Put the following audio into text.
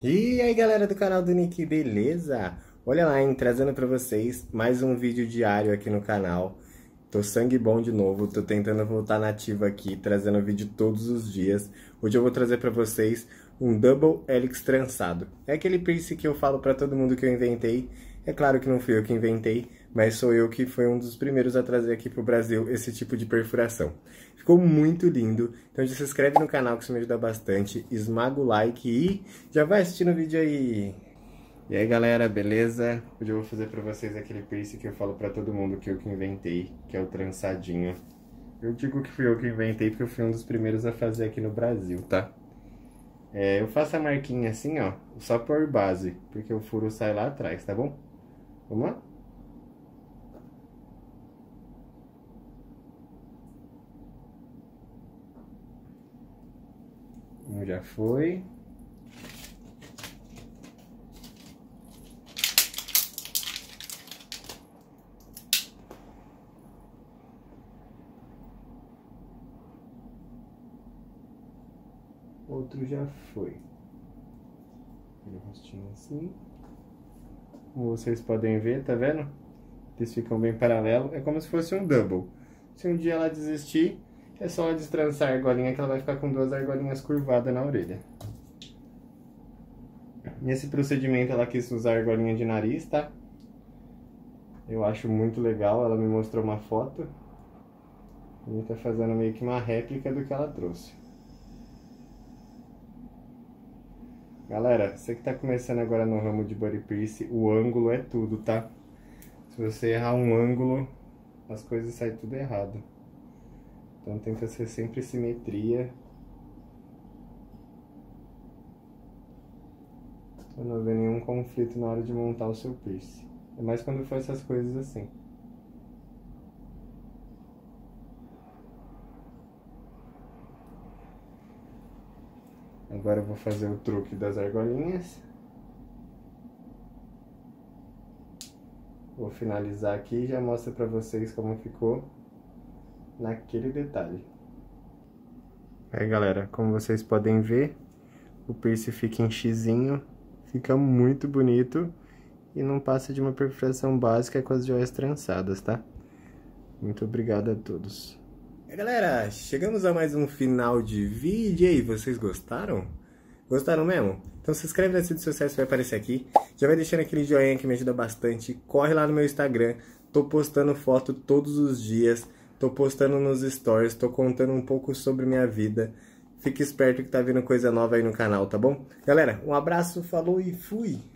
E aí galera do canal do Nick, beleza? Olha lá, hein, trazendo pra vocês mais um vídeo diário aqui no canal. Tô sangue bom de novo, tô tentando voltar na ativa aqui, trazendo vídeo todos os dias. Hoje eu vou trazer pra vocês um Double Helix trançado. É aquele piercing que eu falo pra todo mundo que eu inventei. É claro que não fui eu que inventei, mas sou eu que foi um dos primeiros a trazer aqui pro Brasil esse tipo de perfuração. Ficou muito lindo, então já se inscreve no canal que isso me ajuda bastante, esmaga o like e já vai assistindo o vídeo aí. E aí galera, beleza? Hoje eu vou fazer pra vocês aquele piercing que eu falo pra todo mundo que eu que inventei, que é o trançadinho. Eu digo que fui eu que inventei porque eu fui um dos primeiros a fazer aqui no Brasil, tá? Eu faço a marquinha assim, ó, só por base, porque o furo sai lá atrás, tá bom? Vamos lá? Um já foi. Outro já foi. O rostinho assim. Como vocês podem ver, tá vendo? Eles ficam bem paralelos. É como se fosse um double. Se um dia ela desistir, é só ela destrançar a argolinha que ela vai ficar com duas argolinhas curvadas na orelha. Nesse procedimento ela quis usar argolinha de nariz, tá? Eu acho muito legal, ela me mostrou uma foto. A gente tá fazendo meio que uma réplica do que ela trouxe. Galera, você que tá começando agora no ramo de body piercing, o ângulo é tudo, tá? Se você errar um ângulo, as coisas saem tudo errado. Então tenta ser sempre simetria. Pra não haver nenhum conflito na hora de montar o seu piercing. É mais quando for essas coisas assim. Agora eu vou fazer o truque das argolinhas. Vou finalizar aqui e já mostro pra vocês como ficou naquele detalhe. Aí galera, como vocês podem ver, o piercing fica em xizinho, fica muito bonito e não passa de uma perfuração básica com as joias trançadas, tá? Muito obrigado a todos. Galera, chegamos a mais um final de vídeo. E aí, vocês gostaram? Gostaram mesmo? Então se inscreve nas redes sociais que vai aparecer aqui. Já vai deixando aquele joinha que me ajuda bastante. Corre lá no meu Instagram. Tô postando foto todos os dias. Tô postando nos stories. Tô contando um pouco sobre minha vida. Fique esperto que tá vindo coisa nova aí no canal, tá bom? Galera, um abraço, falou e fui!